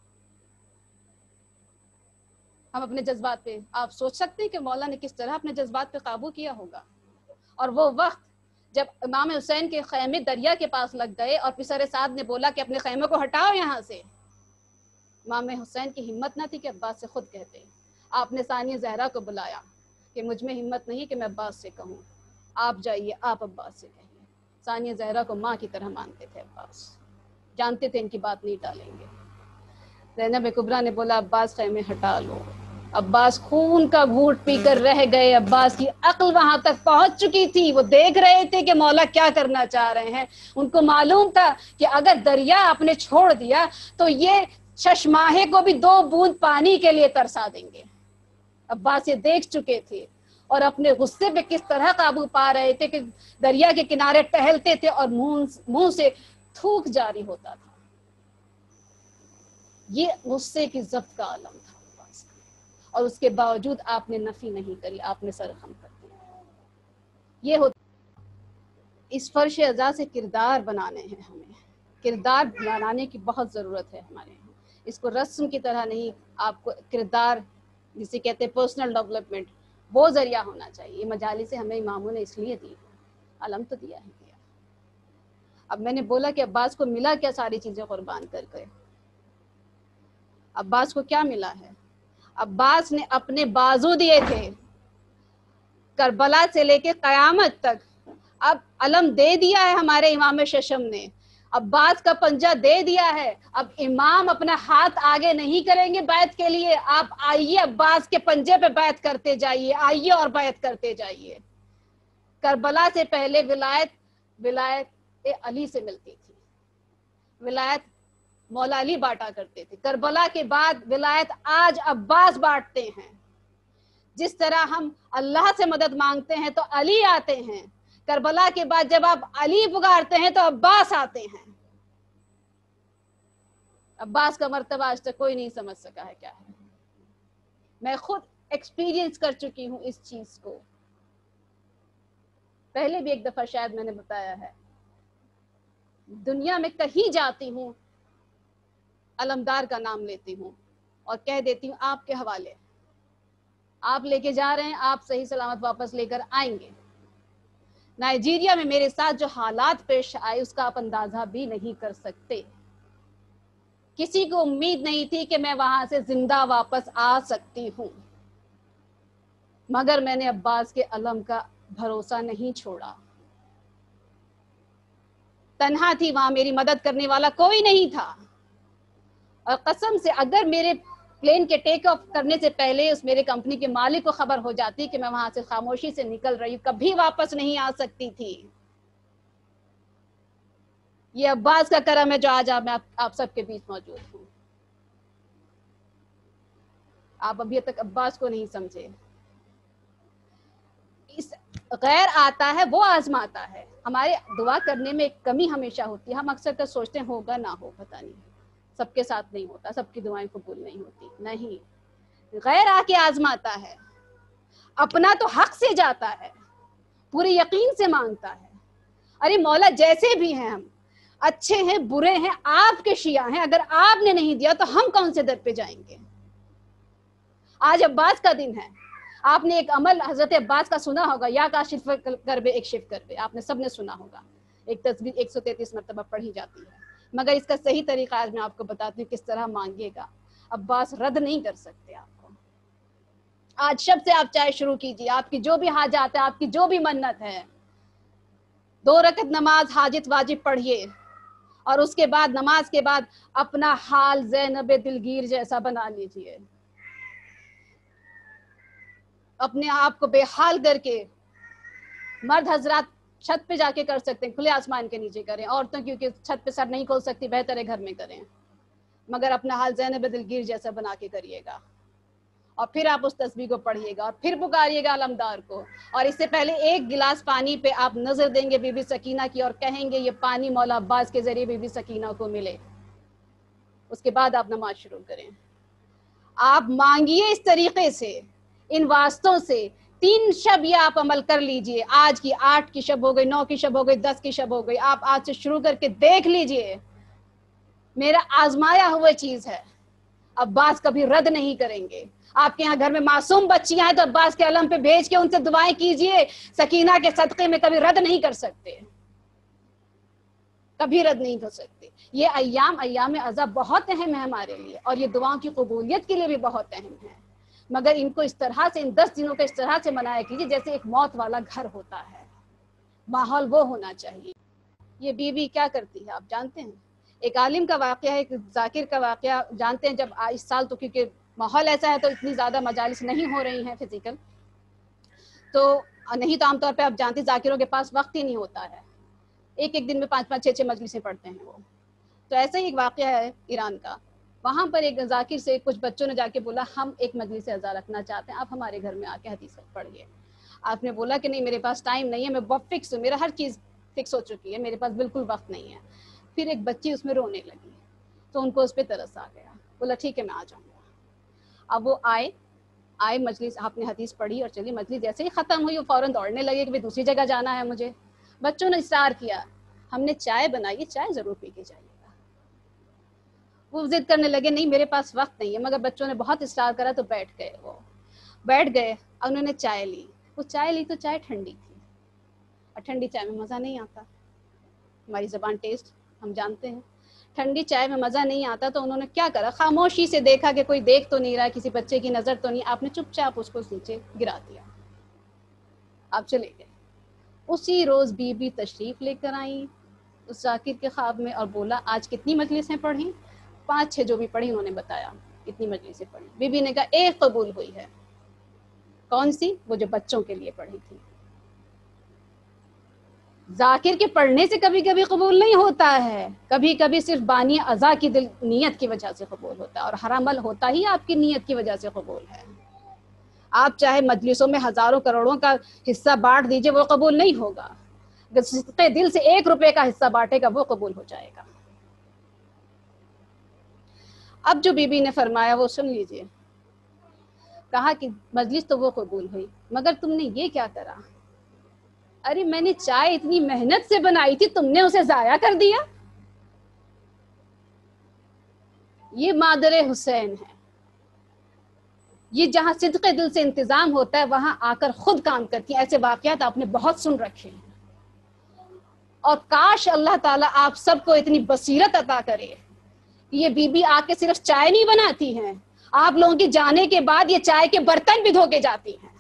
ہم اپنے جذبات پہ. آپ سوچ سکتے ہیں کہ مولا نے کس طرح اپنے جذبات پہ قابو کیا ہوگا. اور وہ وقت جب امام حسین کے خیمے دریا کے پاس لگ گئے اور پسر سعد نے بولا کہ اپنے خیمے کو ہٹاؤ یہاں سے, امام حسین کی ہمت نہ تھی کہ عباس سے خود کہتے. آپ نے ثانیہ زہرا کو بلایا کہ مجھ میں ہمت نہیں کہ میں عباس سے کہوں, آپ جائیے آپ عباس سے کہیے. ثانیہ زہرا کو ماں کی طرح مانتے تھے عباس, جانتے تھے ان کی بات نہیں ٹالیں گے. زینب کبریٰ نے بولا عباس خیمے ہٹا لو. عباس خون کا گھونٹ پی کر رہ گئے. عباس کی عقل وہاں تک پہنچ چکی تھی, وہ دیکھ رہے تھے کہ مولا کیا کرنا چاہ رہے ہیں. ان کو معلوم تھا کہ اگر دریا آپ نے چھوڑ دیا تو یہ چشماہے کو بھی دو بوند پانی کے لیے ترسا دیں گے. عباس یہ دیکھ چکے تھے اور اپنے غصے پہ کس طرح قابو پا رہے تھے کہ دریا کے کنارے ٹہلتے تھے اور منہ سے تھوک جاری ہوتا تھا. یہ غصے کی ضبط کا عالم تھا عباس کا, اور اس کے باوجود آپ نے نفی نہیں کری, آپ نے سر خم کر دیا. یہ ہوتا اس فرش ازا سے کردار بنانے ہیں, ہمیں کردار بنانے کی بہت ضرورت ہے ہمارے یہاں. اس کو رسم کی طرح نہیں, آپ کو کردار جسے کہتے ہیں پرسنل ڈیولپمنٹ, وہ ذریعہ ہونا چاہیے. یہ مجالس ہمیں اماموں نے اس لیے دی, علم تو دیا ہی دیا. اب میں نے بولا کہ عباس کو ملا کیا ساری چیزیں قربان کر کے؟ عباس کو کیا ملا ہے؟ عباس نے اپنے بازو دیے تھے کربلا سے لے کے قیامت تک. اب علم دے دیا ہے ہمارے امام ششم نے, عباس کا پنجہ دے دیا ہے. اب امام اپنا ہاتھ آگے نہیں کریں گے بیعت کے لیے, آپ آئیے عباس کے پنجے پہ بیعت کرتے جائیے, آئیے اور بیعت کرتے جائیے. کربلا سے پہلے ولایت ولایت علی سے ملتی تھی, ولایت مولا علی بانٹا کرتے تھے. کربلا کے بعد ولایت آج عباس بانٹتے ہیں. جس طرح ہم اللہ سے مدد مانگتے ہیں تو علی آتے ہیں, کربلا کے بعد جب آپ علی پکارتے ہیں تو عباس آتے ہیں. عباس کا مرتبہ آج تک کوئی نہیں سمجھ سکا ہے کیا ہے. میں خود ایکسپیرینس کر چکی ہوں اس چیز کو, پہلے بھی ایک دفعہ شاید میں نے بتایا ہے. دنیا میں کہیں جاتی ہوں علمدار کا نام لیتی ہوں اور کہہ دیتی ہوں آپ کے حوالے, آپ لے کے جا رہے ہیں, آپ صحیح سلامت واپس لے کر آئیں گے. نائجیریا میں میرے ساتھ جو حالات پیش آئے اس کا آپ اندازہ بھی نہیں کر سکتے. کسی کو امید نہیں تھی کہ میں وہاں سے زندہ واپس آ سکتی ہوں, مگر میں نے عباس کے علم کا بھروسہ نہیں چھوڑا. تنہا تھی وہاں, میری مدد کرنے والا کوئی نہیں تھا, اور قسم سے اگر میرے پلین کے ٹیک آف کرنے سے پہلے اس میرے کمپنی کے مالک کو خبر ہو جاتی کہ میں وہاں سے خاموشی سے نکل رہی ہوں, کبھی واپس نہیں آ سکتی تھی. یہ عباس کا کرم ہے جو آج آپ میں آپ, آپ سب کے بیچ موجود ہوں. آپ ابھی تک عباس کو نہیں سمجھے. اس غیر آتا ہے وہ آزماتا ہے. ہمارے دعا کرنے میں ایک کمی ہمیشہ ہوتی ہے. ہم اکثر کر سوچتے ہیں ہوگا نہ ہو, پتہ نہیں, سب کے ساتھ نہیں ہوتا, سب کی دعائیں قبول نہیں ہوتی. نہیں, غیر آ کے آزماتا ہے, اپنا تو حق سے جاتا ہے, پورے یقین سے مانگتا ہے. ارے مولا جیسے بھی ہیں ہم, اچھے ہیں برے ہیں, آپ کے شیعہ ہیں, اگر آپ نے نہیں دیا تو ہم کون سے در پہ جائیں گے. آج عباس کا دن ہے. آپ نے ایک عمل حضرت عباس کا سنا ہوگا, یا کاشف کربے ایک شف کربے, آپ نے سب نے سنا ہوگا. ایک تصویر ایک سو تینتیس مرتبہ پڑھی جاتی ہے, مگر اس کا صحیح طریقہ آج میں آپ کو بتاتی ہوں کس طرح مانگیے گا. عباس رد نہیں کر سکتے آپ کو. آج شب سے آپ چاہے شروع کیجیے, آپ کی جو بھی حاجات ہے, آپ کی جو بھی منت ہے, دو رکعت نماز حاجت واجب پڑھیے, اور اس کے بعد نماز کے بعد اپنا حال زینب دلگیر جیسا بنا لیجیے. اپنے آپ کو بے حال کر کے, مرد حضرات چھت پہ جا کے کر سکتے ہیں, کھلے آسمان کے نیچے کریں. عورتوں کیونکہ چھت پہ سر نہیں کھول سکتی, بہتر ہے گھر میں کریں, مگر اپنا حال زینب دلگیر جیسا بنا کے کریے گا. اور پھر آپ اس تسبیح کو پڑھیے گا, اور پھر پکاریے گا علمدار کو. اور اس سے پہلے ایک گلاس پانی پہ آپ نظر دیں گے بی بی سکینہ کی, اور کہیں گے یہ پانی مولا عباس کے ذریعے بی بی سکینہ کو ملے. اس کے بعد آپ نماز شروع کریں. آپ مانگیے اس طریقے سے, ان واسطوں سے. تین شب یہ آپ عمل کر لیجئے. آج کی آٹھ کی شب ہو گئی, نو کی شب ہو گئی, دس کی شب ہو گئی. آپ آج سے شروع کر کے دیکھ لیجئے, میرا آزمایا ہوا چیز ہے, عباس کبھی رد نہیں کریں گے. آپ کے یہاں گھر میں معصوم بچیاں ہیں تو عباس کے علم پہ بھیج کے ان سے دعائیں کیجئے, سکینہ کے صدقے میں کبھی رد نہیں کر سکتے, کبھی رد نہیں ہو سکتے. یہ ایام ایام عزا بہت اہم ہے ہمارے لیے, اور یہ دعاؤں کی قبولیت کے لیے بھی بہت اہم ہے, مگر ان کو اس طرح سے, ان دس دنوں کو اس طرح سے منایا کیجیے جیسے ایک موت والا گھر ہوتا ہے. ماحول وہ ہونا چاہیے. یہ بی بی کیا کرتی ہے آپ جانتے ہیں؟ ایک عالم کا واقعہ ہے, ایک ذاکر کا واقعہ جانتے ہیں. جب اس سال تو کیونکہ ماحول ایسا ہے تو اتنی زیادہ مجالس نہیں ہو رہی ہیں فزیکل, تو نہیں تو عام طور پہ آپ جانتے ہیں ذاکروں کے پاس وقت ہی نہیں ہوتا ہے, ایک ایک دن میں پانچ پانچ چھ چھ مجلسیں پڑھتے ہیں وہ. تو ایسا ہی ایک واقعہ ہے ایران کا. وہاں پر ایک ذاکر سے کچھ بچوں نے جا کے بولا ہم ایک مجلس عزا رکھنا چاہتے ہیں, آپ ہمارے گھر میں آ کے حدیث پڑھیے. آپ نے بولا کہ نہیں میرے پاس ٹائم نہیں ہے, میں بہت فکس ہوں, میرا ہر چیز فکس ہو چکی ہے, میرے پاس بالکل وقت نہیں ہے. پھر ایک بچی اس میں رونے لگی, تو ان کو اس پہ ترس آ گیا, بولا ٹھیک ہے میں آ جاؤں گا. اب وہ آئے آئے مجلس, آپ نے حدیث پڑھی اور چلی. مجلس جیسے ہی ختم ہوئی وہ فوراً دوڑنے لگے کہ دوسری جگہ جانا ہے مجھے. بچوں نے اصرار کیا, ہم نے چائے بنائی ہے, چائے ضرور پی کے جائیے گا. وہ ضد کرنے لگے نہیں میرے پاس وقت نہیں ہے, مگر بچوں نے بہت اصرار کرا تو بیٹھ گئے. وہ بیٹھ گئے, انہوں نے چائے لی. وہ چائے لی تو چائے ٹھنڈی تھی, اور ٹھنڈی چائے میں مزہ نہیں آتا, ہماری زبان ٹیسٹ ہم جانتے ہیں, ٹھنڈی چائے میں مزہ نہیں آتا. تو انہوں نے کیا کرا, خاموشی سے دیکھا کہ کوئی دیکھ تو نہیں رہا, کسی بچے کی نظر تو نہیں, آپ نے چپ چاپ اس کو نیچے گرا دیا. آپ چلے گئے. اسی روز بی بی تشریف لے کر آئیں اس ذاکر کے خواب میں, اور بولا آج کتنی مجلسیں پڑھی؟ پانچ چھ جو بھی پڑھی انہوں نے بتایا کتنی مجلسیں پڑھی. بی بی نے کہا ایک قبول ہوئی ہے. کون سی؟ وہ جو بچوں کے لیے پڑھی تھی. ذاکر کے پڑھنے سے کبھی کبھی قبول نہیں ہوتا ہے, کبھی کبھی صرف بانی عزا کی دل نیت کی وجہ سے قبول ہوتا ہے, اور ہر عمل ہوتا ہی آپ کی نیت کی وجہ سے قبول ہے. آپ چاہے مجلسوں میں ہزاروں کروڑوں کا حصہ بانٹ دیجئے وہ قبول نہیں ہوگا, اگر صدقے دل سے ایک روپے کا حصہ بانٹے گا وہ قبول ہو جائے گا. اب جو بی بی نے فرمایا وہ سن لیجئے. کہا کہ مجلس تو وہ قبول ہوئی, مگر تم نے یہ کیا کرا؟ ارے میں نے چائے اتنی محنت سے بنائی تھی, تم نے اسے ضائع کر دیا. یہ مادر حسین ہے, یہ جہاں صدق دل سے انتظام ہوتا ہے وہاں آ کر خود کام کرتی ہیں. ایسے واقعات آپ نے بہت سن رکھے ہیں, اور کاش اللہ تعالیٰ آپ سب کو اتنی بصیرت عطا کرے. یہ بی بی آ کے صرف چائے نہیں بناتی ہیں, آپ لوگوں کے جانے کے بعد یہ چائے کے برتن بھی دھو کے جاتی ہیں.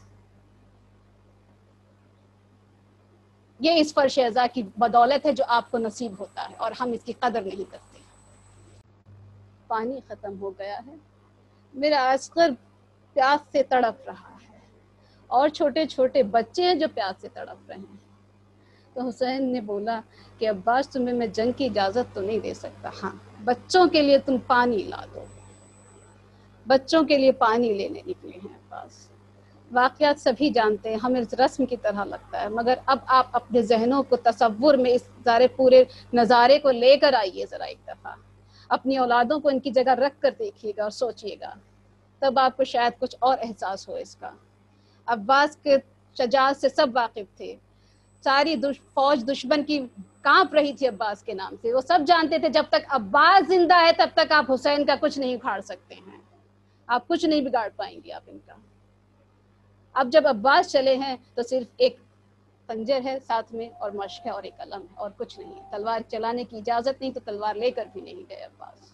یہ اس فرش عزا کی بدولت ہے جو آپ کو نصیب ہوتا ہے, اور ہم اس کی قدر نہیں کرتے. پانی ختم ہو گیا ہے, میرا اصغر پیاس سے تڑپ رہا ہے, اور چھوٹے چھوٹے بچے ہیں جو پیاس سے تڑپ رہے ہیں. تو حسین نے بولا کہ عباس تمہیں میں جنگ کی اجازت تو نہیں دے سکتا، ہاں بچوں کے لیے تم پانی لا دو۔ بچوں کے لیے پانی لینے نکلے ہیں عباس۔ واقعات سبھی جانتے ہیں، ہمیں رسم کی طرح لگتا ہے، مگر اب آپ اپنے ذہنوں کو تصور میں اس سارے پورے نظارے کو لے کر آئیے ذرا ایک دفعہ، اپنی اولادوں کو ان کی جگہ رکھ کر دیکھیے گا اور سوچیے گا، تب آپ کو شاید کچھ اور احساس ہو اس کا۔ عباس کے شجاعت سے سب واقف تھے، ساری دش فوج دشمن کی کانپ رہی تھی عباس کے نام سے، وہ سب جانتے تھے جب تک عباس زندہ ہے تب تک آپ حسین کا کچھ نہیں اکھاڑ سکتے ہیں، آپ کچھ نہیں بگاڑ پائیں گے آپ ان کا۔ اب جب عباس چلے ہیں تو صرف ایک خنجر ہے ساتھ میں اور مشق ہے اور ایک قلم ہے اور کچھ نہیں، تلوار چلانے کی اجازت نہیں تو تلوار لے کر بھی نہیں گئے عباس۔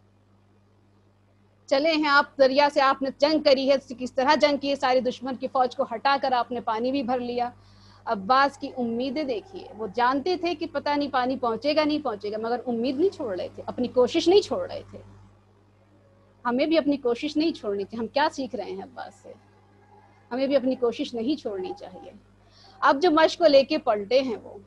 چلے ہیں آپ دریا سے، آپ نے جنگ کری ہے، کس طرح جنگ کی ہے، ساری دشمن کی فوج کو ہٹا کر آپ نے پانی بھی بھر لیا۔ عباس کی امیدیں دیکھیے، وہ جانتے تھے کہ پتہ نہیں پانی پہنچے گا نہیں پہنچے گا، مگر امید نہیں چھوڑ رہے تھے، اپنی کوشش نہیں چھوڑ رہے تھے۔ ہمیں بھی اپنی کوشش نہیں چھوڑنی تھی۔ ہم کیا سیکھ رہے ہیں عباس سے؟ ہمیں بھی اپنی کوشش نہیں چھوڑنی چاہیے۔ اب جو مشق کو لے کے پلٹے ہیں وہ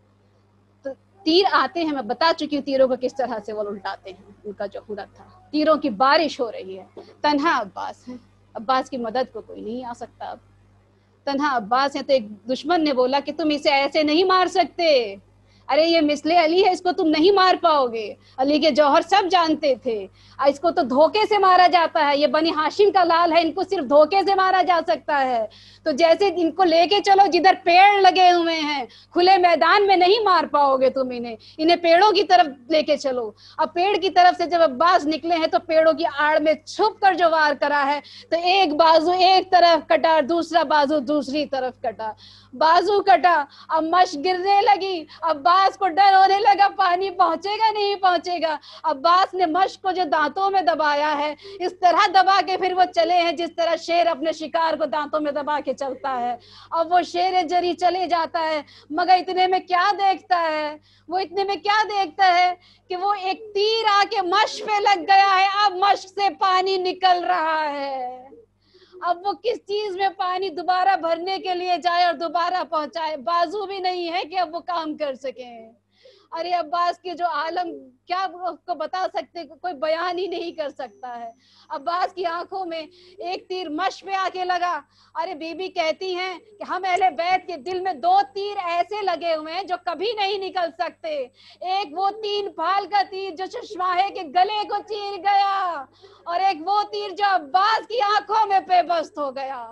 تو تیر آتے ہیں، میں بتا چکی ہوں تیروں کو کس طرح سے وہ الٹاتے ہیں، ان کا جو ہنر تھا، تیروں کی بارش ہو رہی ہے، تنہا عباس ہے، عباس کی مدد کو کوئی نہیں آ سکتا، اب تنہا عباس ہے۔ تو ایک دشمن نے بولا کہ تم اسے ایسے نہیں مار سکتے، ارے یہ مثل علی ہے، اس کو تم نہیں مار پاؤ گے، علی کے جوہر سب جانتے تھے، اس کو تو دھوکے سے مارا جاتا ہے، یہ بنی ہاشم کا لال ہے، ان کو صرف دھوکے سے مارا جا سکتا ہے، تو جیسے ان کو لے کے چلو جدھر پیڑ لگے ہوئے ہیں، کھلے میدان میں نہیں مار پاؤ گے تم انہیں، انہیں پیڑوں کی طرف لے کے چلو۔ اب پیڑ کی طرف سے جب عباس نکلے ہیں تو پیڑوں کی آڑ میں چھپ کر جو وار کرا ہے تو ایک بازو ایک طرف کٹا، دوسرا بازو دوسری طرف کٹا، بازو کٹا، اب مشق گرنے لگی، عباس کو ڈر ہونے لگا پانی پہنچے گا نہیں پہنچے گا۔ عباس نے مشق کو جو دانتوں میں دبایا ہے، اس طرح دبا کے پھر وہ چلے ہیں جس طرح شیر اپنے شکار کو دانتوں میں دبا کے چلتا ہے۔ اب وہ شیر جری چلے جاتا ہے، مگر اتنے میں کیا دیکھتا ہے، وہ اتنے میں کیا دیکھتا ہے کہ وہ ایک تیر آ کے مشق پہ لگ گیا ہے، اب مشق سے پانی نکل رہا ہے۔ اب وہ کس چیز میں پانی دوبارہ بھرنے کے لیے جائے اور دوبارہ پہنچائے، بازو بھی نہیں ہے کہ اب وہ کام کر سکیں۔ ارے عباس کے جو عالم کیا اس کو بتا سکتے، کوئی بیان ہی نہیں کر سکتا ہے۔ عباس کی آنکھوں میں ایک تیر مشق پہ آ کے لگا، ارے بی بی کہتی ہیں کہ ہم اہل بیت کے دل میں دو تیر ایسے لگے ہوئے ہیں جو کبھی نہیں نکل سکتے، ایک وہ تین پھال کا تیر جو چشماہے کے گلے کو چیر گیا، اور ایک وہ تیر جو عباس کی آنکھوں میں پیوست ہو گیا۔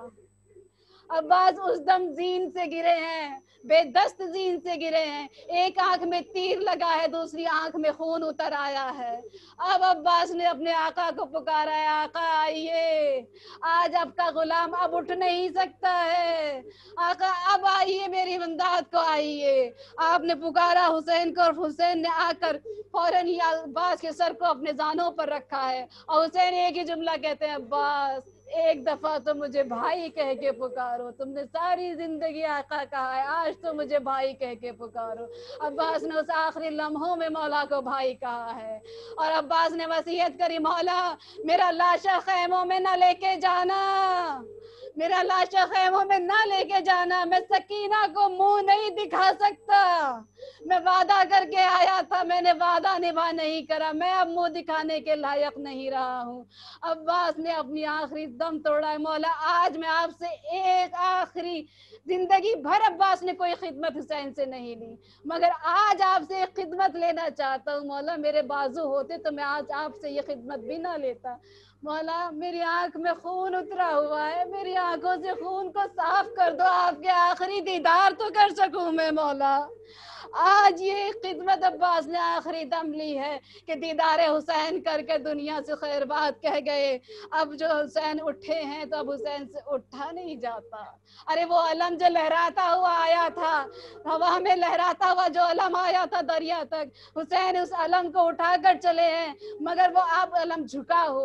عباس اس دم زین سے گرے ہیں، بے دست زین سے گرے ہیں، ایک آنکھ میں تیر لگا ہے، دوسری آنکھ میں خون اتر آیا ہے۔ اب عباس نے اپنے آقا کو پکارا ہے، آقا آئیے، آج آپ کا غلام اب اٹھ نہیں سکتا ہے، آقا اب آئیے میری امداد کو آئیے۔ آپ نے پکارا حسین کو اور حسین نے آ کر فوراً ہی عباس کے سر کو اپنے زانوں پر رکھا ہے، اور حسین ایک ہی جملہ کہتے ہیں، عباس ایک دفعہ تو مجھے بھائی کہہ کے پکارو، تم نے ساری زندگی آقا کہا ہے، آج تو مجھے بھائی کہہ کے پکارو۔ عباس نے اس آخری لمحوں میں مولا کو بھائی کہا ہے، اور عباس نے وصیت کری، مولا میرا لاشا خیموں میں نہ لے کے جانا، میرا لاشا خیموں میں نہ لے کے جانا، میں سکینہ کو منہ نہیں دکھا سکتا، میں وعدہ کر کے آیا تھا، میں نے وعدہ نبھا نہیں کرا، میں اب منہ دکھانے کے لائق نہیں رہا ہوں۔ عباس نے اپنی آخری دم توڑا ہے، مولا آج میں آپ سے ایک آخری زندگی بھر عباس نے کوئی خدمت حسین سے نہیں لی، مگر آج آپ سے ایک خدمت لینا چاہتا ہوں، مولا میرے بازو ہوتے تو میں آج آپ سے یہ خدمت بھی نہ لیتا، مولا میری آنکھ میں خون اترا ہوا ہے، میری آنکھوں سے خون کو صاف کر دو، آپ کے آخری دیدار تو کر سکوں میں، مولا آج یہ خدمت عباس نے آخری دم لی ہے کہ دیدار حسین کر کے دنیا سے خیر بات کہہ گئے۔ اب جو حسین اٹھے ہیں تو اب حسین سے اٹھا نہیں جاتا، ارے وہ علم جو لہراتا ہوا آیا تھا، ہوا میں لہراتا ہوا جو علم آیا تھا دریا تک، حسین اس علم کو اٹھا کر چلے ہیں، مگر وہ اب علم جھکا ہوا ہے،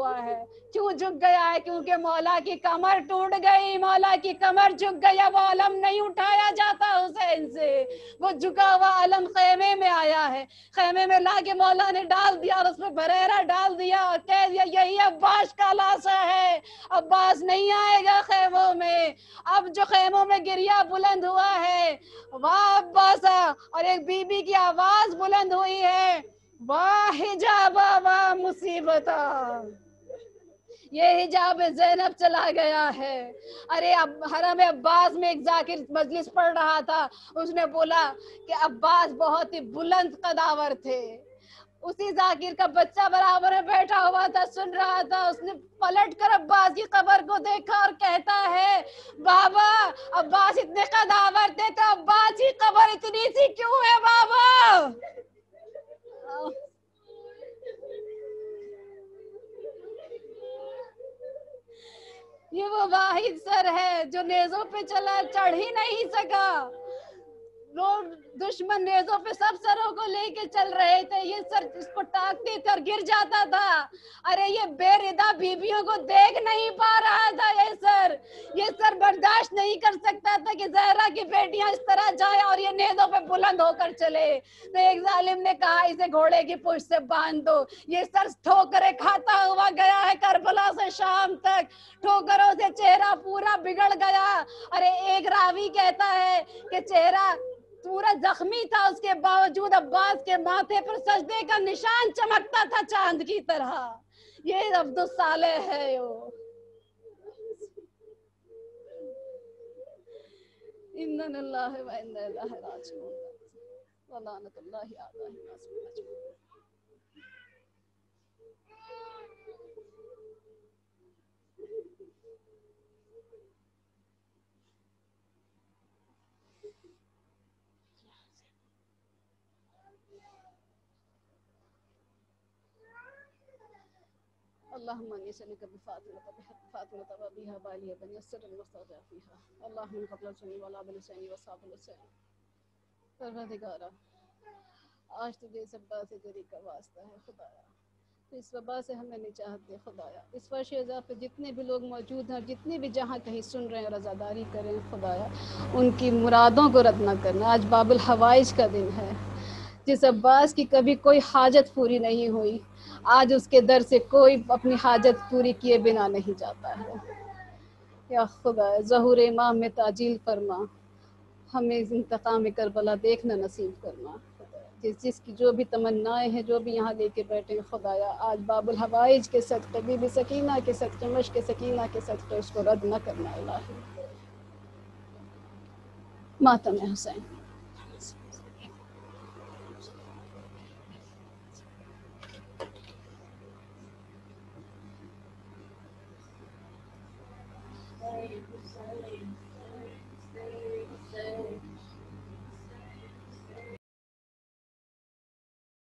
क्यों झुक गया है? क्योंकि मौला की कमर टूट गई, मौला की कमर झुक गई, अब वो अलम नहीं उठाया जाता हुसैन से। वो झुका हुआ अलम खेमे में आया है, खेमे में ला के मौला ने डाल दिया और उसमें बरेरा डाल दिया और कह दिया यही अब्बास का लाशा है, अब्बास नहीं आएगा खेमों में। अब जो खेमों में गिरिया बुलंद हुआ है, वाह अब्बासा, और एक बीबी की आवाज बुलंद हुई है, वाह हिजाबा वाह मुसीबता, ये हिजाब ज़ैनब चला गया है। अरे अब हरम अब्बास में एक जाकिर मजलिस पढ़ रहा था, उसने बोला कि अब्बास बहुत ही बुलंद कदावर थे। उसी जाकिर का बच्चा बराबर में बैठा हुआ था, सुन रहा था, उसने पलट कर अब्बास की कब्र को देखा और कहता है बाबा अब्बास इतने कदावर थे तो अब्बास की कब्र इतनी सी क्यों है बाबा? ये वो वाहिद सर है जो नेज़ों पे चला, चढ़ ही नहीं सका। लोग दुश्मन नेज़ों पे सब सरों को लेके चल रहे थे, ये सर इसको टाकते थे और गिर जाता था। अरे ये बेरिदा बीबियों को देख नहीं पा रहा था, ये सर ये सर बर्दाश्त नहीं कर सकता था कि ज़हरा की बेटियां इस तरह जाए और ये नेज़ों पे बुलंद होकर चले। तो एक जालिम ने कहा इसे घोड़े की पूंछ से बांध दो। ये सर ठोकरे खाता हुआ गया है करबला से शाम तक, ठोकरों से चेहरा पूरा बिगड़ गया। अरे एक रावी कहता है कि चेहरा पूरा जख्मी था, उसके बावजूद अब्बास के माथे पर सजदे का निशान चमकता था चांद की तरह। ये अब्दुल सालेह है। वो इन्ना लिल्लाहि व इन्ना इलैहि राजिऊन व लानतुल्लाहि अलैहि अजमईन। اللهم اني اسالك بفاطمه بحق فاطمه وابيها بالي بن يسر المستودع فيها اللهم قبل الجميع ولا بلساني وصاب لساني. پروردگارا آج تجھے اس وبا سے تیری کا واسطہ ہے خدایا، تو اس وبا سے ہمیں نجات دے خدایا. اس فرش اعزاز پہ جتنے بھی لوگ موجود ہیں اور جتنے بھی جہاں کہیں سن رہے ہیں اور عزاداری کریں خدایا، ان کی مرادوں کو رد نہ کرنا. آج باب الحوائج کا دن ہے. جس عباس کی کبھی کوئی حاجت پوری نہیں ہوئی، آج اس کے در سے کوئی اپنی حاجت پوری کیے بنا نہیں جاتا ہے. یا خدا ظہور امام میں تعجیل فرما، ہمیں انتقام کربلا دیکھنا نصیب کرنا. جس جس کی جو بھی تمنائیں ہیں، جو بھی یہاں لے کے بیٹھے ہیں خدایا، آج باب الحوائج کے صدقے، بی بی سکینہ کے صدقے، مشک سکینہ کے صدقے اس کو رد نہ کرنا الہی. ماتم حسین.